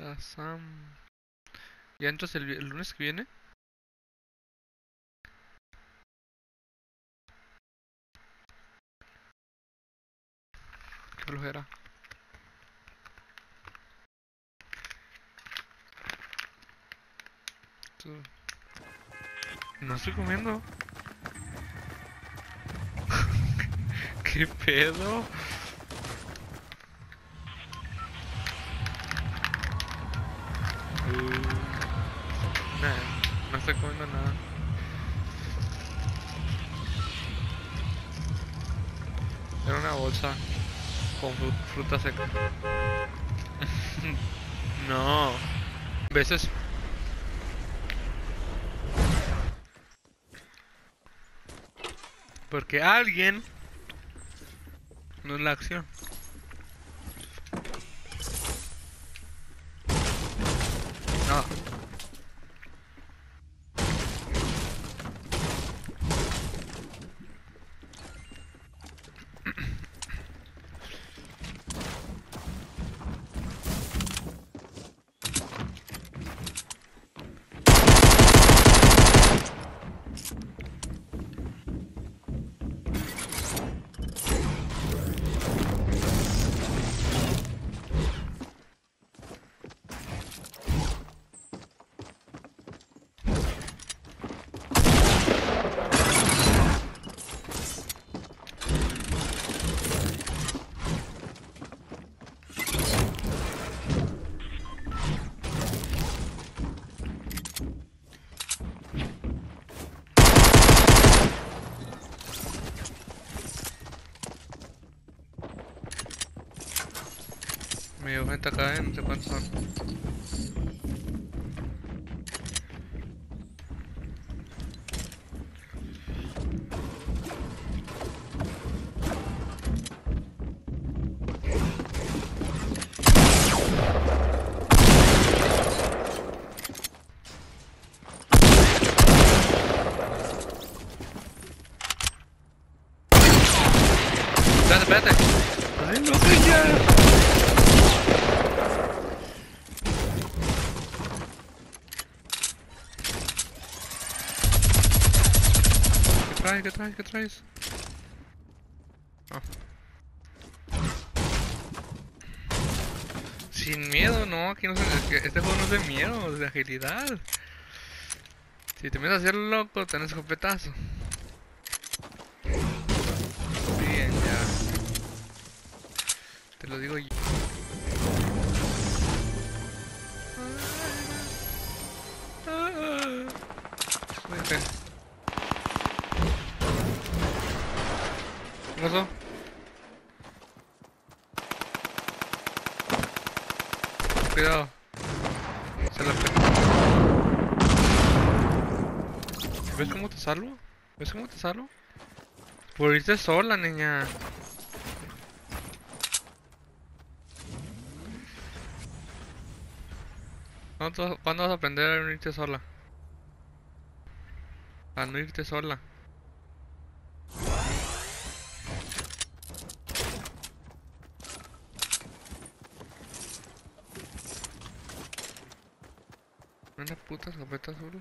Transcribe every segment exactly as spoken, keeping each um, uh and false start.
Shazam. ¿Ya entras el, el lunes que viene? Qué flojera. Tú- No estoy comiendo. ¿Qué pedo? Uh, nah, no estoy comiendo nada. Era una bolsa con fru- fruta seca. No. Veces. Porque alguien no es la acción. No. Me dio gente acá, eh, no sé cuántos son. Espérate, espérate. Ay, no sé ya. ¿Qué traes? ¿Qué traes? ¿Qué traes? Oh. Sin miedo, no, aquí no se, es que este juego no es de miedo, es de agilidad. Si te metes a hacer loco, tenés escopetazo. Bien, ya. Te lo digo yo. Vete. ¿Qué pasó? Cuidado. Se la pegó. ¿Ves cómo te salvo? ¿Ves cómo te salvo? Por irte sola, niña. ¿Cuándo, ¿cuándo vas a aprender a no irte sola? A no irte sola. Una puta escopeta azul.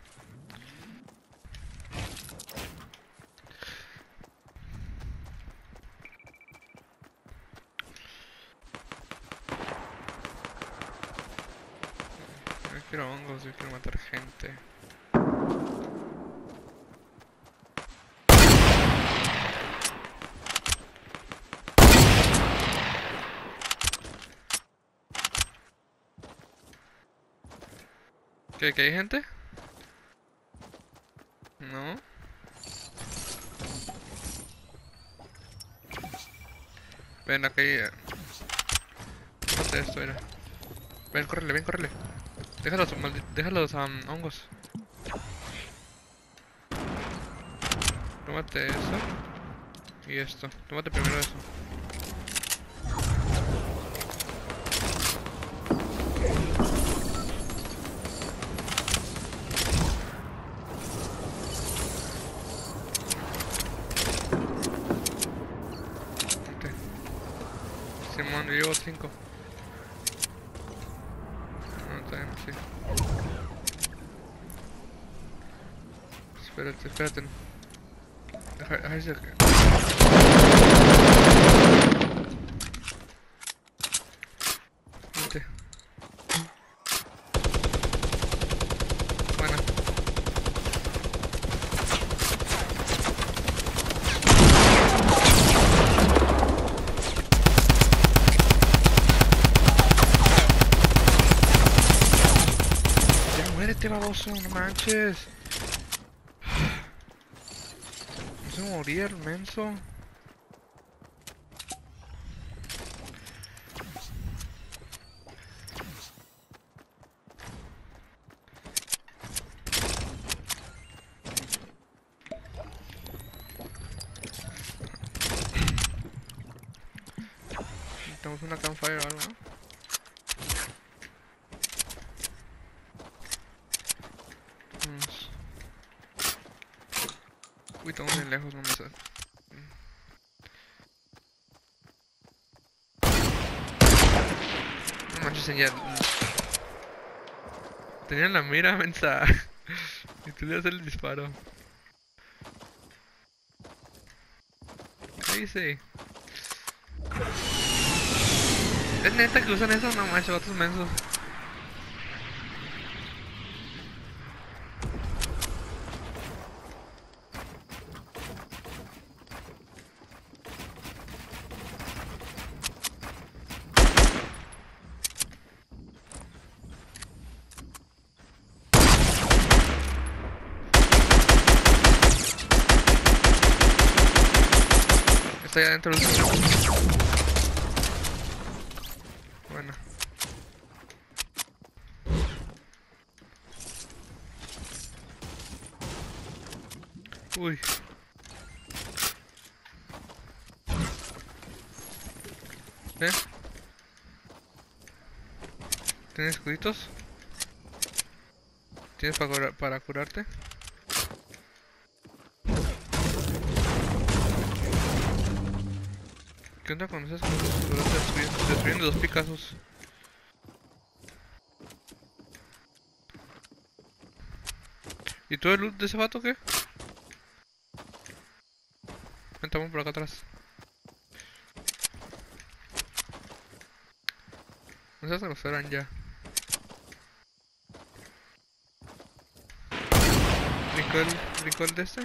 Yo quiero hongos, yo quiero matar gente. ¿Qué? ¿Que hay gente? No. Ven, acá hay... eh, Mate esto, mira. Ven, córrele, ven, córrele. Déjalos, maldi- déjalos um, hongos. Tómate eso. Y esto. Tómate primero eso. Ok. Simón, yo llevo cinco. sí. Espérate, espérate. Deja, deja ese... Vente. Buena. Ya muérete, baboso, no manches. No se moría el menso. Tenemos una campfire o algo, ¿no? Vamos. Uy, estamos bien lejos, no me sale. No manches, ya... Tenían la mira, mensa. Y tú le das el disparo. ¿Qué hice? ¿Es neta que usan eso? No manches, otros mensos. Está ahí adentro del... Bueno. Uy. ¿Eh? ¿Tienes escuditos? ¿Tienes para, cura para curarte? ¿Qué onda con esas cosas? Destruyendo, destruyendo dos picazos. ¿Y todo el loot de ese vato qué? Ventamos por acá atrás. Esas se nos eran ya. ¿Brincó el, brincó el de este?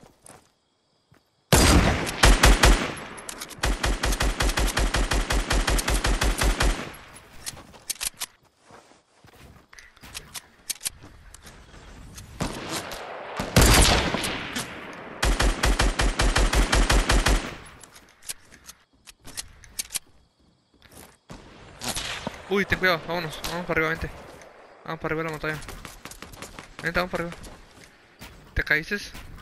Uy, ten cuidado, vámonos, vamos para arriba, vente. Vamos para arriba de la montaña. Vente, vamos para arriba. ¿Te caíste?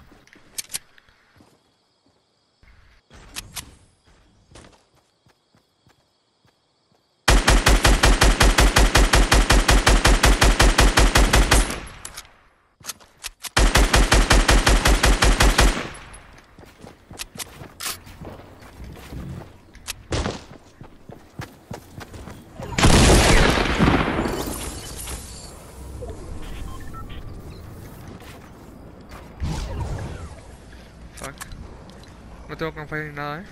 Fuck. No tengo campfire ni nada, eh.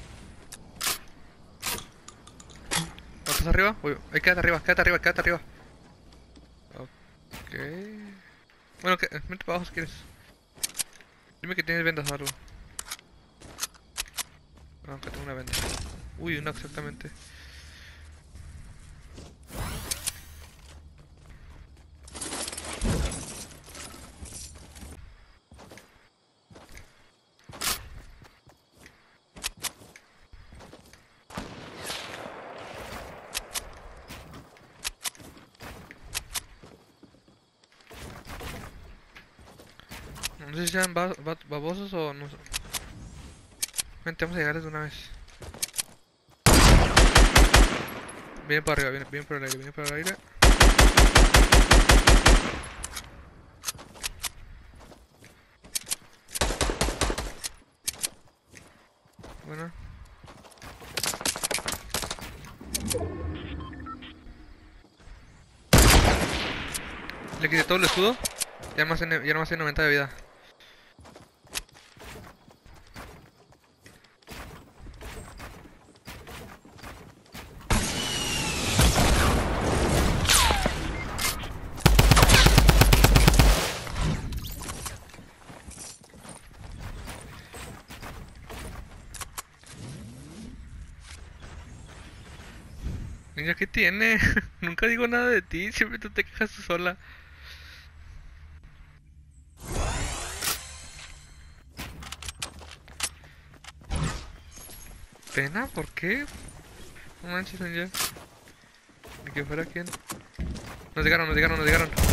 ¿No estás arriba? Uy, ahí quédate arriba, quédate arriba, quédate arriba. Ok. Bueno, que, vente para abajo si quieres. Dime que tienes vendas o algo. No, que tengo una venda. Uy, una exactamente. No sé si sean ba ba babosos o no sé. Vente, vamos a llegar de una vez. Viene para arriba, viene, viene por el aire, viene por el aire. Bueno. Le quité todo el escudo. Ya más tiene, ya nomás tiene noventa de vida. Niña, ¿qué tiene? Nunca digo nada de ti, siempre tú te quejas tú sola. ¿Pena? ¿Por qué? No manches, Ninja. Ni que fuera quién. Nos llegaron, nos llegaron, nos llegaron.